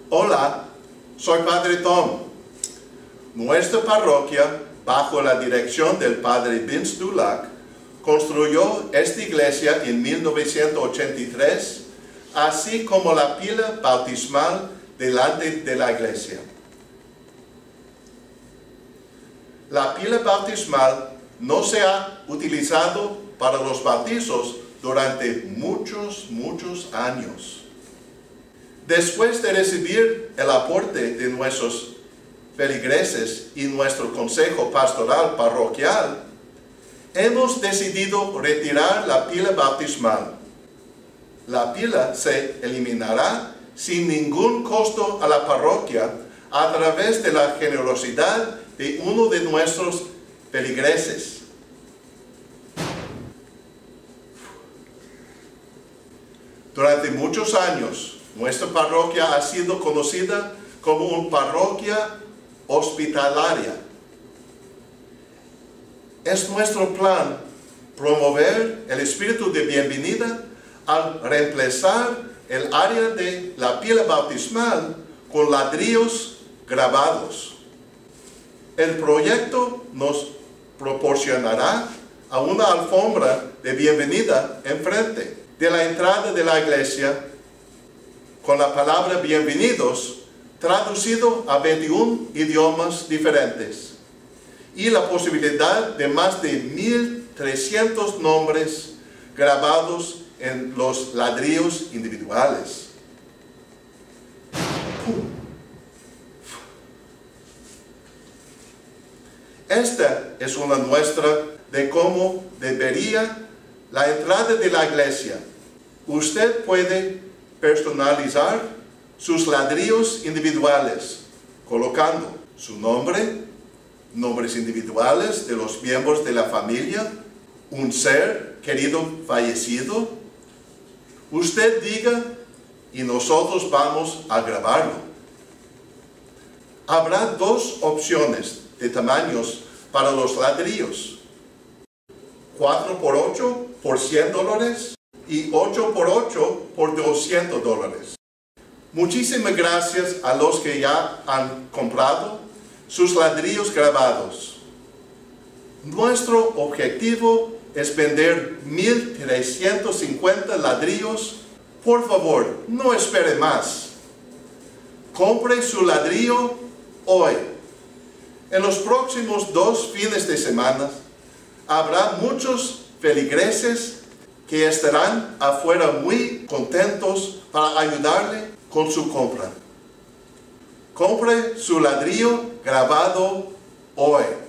Hola, soy Padre Tom. Nuestra parroquia, bajo la dirección del Padre Vince Dulac, construyó esta iglesia en 1983, así como la pila bautismal delante de la iglesia. La pila bautismal no se ha utilizado para los bautizos durante muchos años. Después de recibir el aporte de nuestros feligreses y nuestro consejo pastoral parroquial, hemos decidido retirar la pila bautismal. La pila se eliminará sin ningún costo a la parroquia a través de la generosidad de uno de nuestros feligreses. Durante muchos años, nuestra parroquia ha sido conocida como una parroquia hospitalaria. Es nuestro plan promover el espíritu de bienvenida al reemplazar el área de la pila bautismal con ladrillos grabados. El proyecto nos proporcionará a una alfombra de bienvenida enfrente de la entrada de la iglesia, con la palabra bienvenidos traducido a 21 idiomas diferentes, y la posibilidad de más de 1,300 nombres grabados en los ladrillos individuales. Esta es una muestra de cómo debería la entrada de la iglesia. Usted puede personalizar sus ladrillos individuales colocando su nombre, nombres individuales de los miembros de la familia, un ser querido fallecido. Usted diga y nosotros vamos a grabarlo. Habrá dos opciones de tamaños para los ladrillos: 4x8 por $100 y 8x8 por $200. Muchísimas gracias a los que ya han comprado sus ladrillos grabados. Nuestro objetivo es vender 1,350 ladrillos. Por favor, no espere más. Compre su ladrillo hoy. En los próximos 2 fines de semana habrá muchos feligreses que estarán afuera muy contentos para ayudarle con su compra. Compre su ladrillo grabado hoy.